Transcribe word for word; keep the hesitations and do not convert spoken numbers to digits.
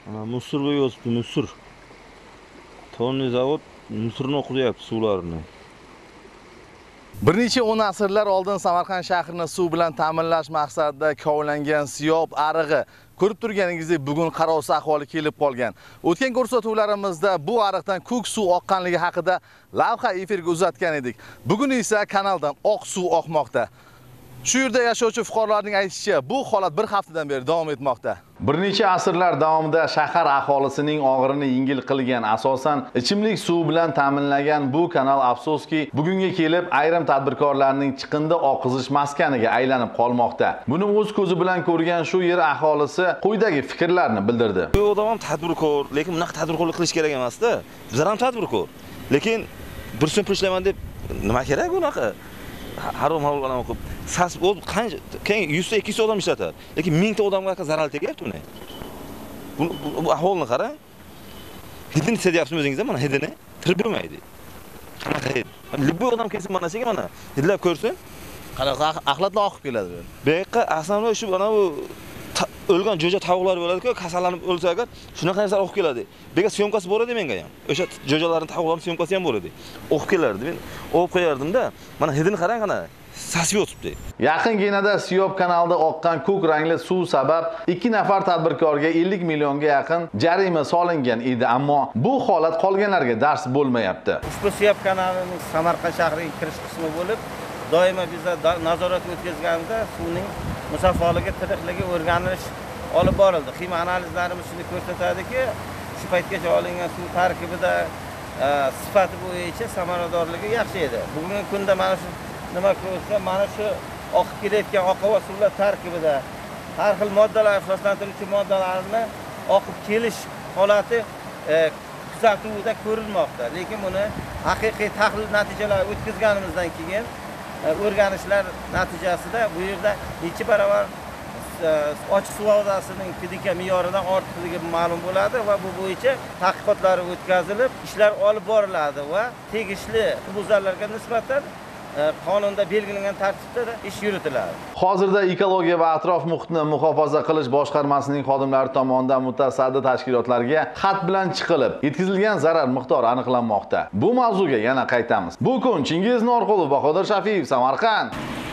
Ana musorga yozibdi, musor. Tonni zavod musorni oqizayapti suvlarini. Bir necha o'n asrlar oldin Samarqand shahrini suv bilan ta'minlash maqsadida kovlangan Siyob arig'i ko'rib turganingizdek bugun qarovsiz ahvoli kelib qolgan. O'tgan ko'rsatuvlarimizda bu ariqdan ko'k suv oqqanligi haqida lavha efirga uzatgan edik. Bugun esa kanaldan oq suv oqmoqda. Shu yerda yashovchi fuqarolarning aytishicha, bu holat bir haftadan beri davom etmoqda. Bir necha asrlar davomida shahar aholisining og'irini yengil qilgan, asosan ichimlik suv bilan ta'minlagan bu kanal afsuski bugunga kelib ayrim tadbirkorlarning chiqindi oqizish maskaniga aylanib qolmoqda. Buni o'z ko'zi bilan ko'rgan shu yer aholisi quyidagi fikrlarni bildirdi. Bu odam ham tadbirkor, lekin bunaqa tadbirkorlik qilish kerak emas-da. Bizlar ham tadbirkor. Lekin bir so'm pul ishlayman deb nima kerak bunaqa? Harom harom bilan o'qib, sasib o'z qancha keyin yuz ta ikki yuz ta odam ishlatadi. Lekin ming ta odamga zarar tegyapti buni. Bu ahvolni qarang. Hidini sezyapsizmi o'zingiz mana hidini? Tirib bo'lmaydi. Qanaqa hid? Любой odam kelsa mana shunga mana hidlab ko'rsin. Qanaqa axlatlar oqib keladi bu. Bu yerga aslida shu mana bu o'lgan jo'ja tovuqlar bo'ladi-ku, kasallanib o'lsa agar shunaqa narsalar oqib keladi. Bega syomkasi bor edi menga ham. O'sha jo'jalarning tovuqlarning syomkasi ham bor edi. Oqib kelardi. Men olib qo'yardim-da. Mana hidini qarang qana. Sasib yotibdi. Yaqinginada Siyob kanalida oqqan ko'k rangli suv sabab ikki nafar tadbirkorga ellik millionga yaqin jarima solingan edi, ammo bu holat qolganlarga dars bo'lmayapti. Ushbu Siyob kanalining Samarqand shahriga kirish qismi bo'lib, doimo bizda nazorat o'tkazganimizda suvning musaffoligiga, tiniqligi o'rganish olib borildi. Ximiya analizlarimiz shuni ko'rsatadiki, shu paytgacha olingan suv tarkibida sifati bo'yicha samaradorligi yaxshi edi. Bugungi kunda mana shu nima ko'rsa, mana shu oqib kelayotgan oqova suvlar tarkibida har xil moddalar, ifloslantiruvchi moddalarni oqib kelish holati kuzatuvda ko'rilmoqda. Lekin buni haqiqiy tahlil natijalari o'tkazganimizdan keyin o'rganishlar natijasida bu yerda necha barobar ochiq suv havzasining fizika me'yoridan ortiqligi ma'lum bo'ladi va bu bo'yicha tadqiqotlar o'tkazilib, ishlar olib boriladi va tegishli huquqbuzarlarga nisbatan qonunda belgilangan tartibda ish yuritiladi. Hozirda ekologiya va atrof muhitni muhofaza qilish boshqarmasining xodimlari tomonidan mutasaddi tashkilotlarga xat bilan chiqilib, yetkazilgan zarar miqdori aniqlanmoqda. Bu mavzuga yana qaytamiz. Bu kun Chingiz Norqulov, Bahodir Shafiyev, Samarqand.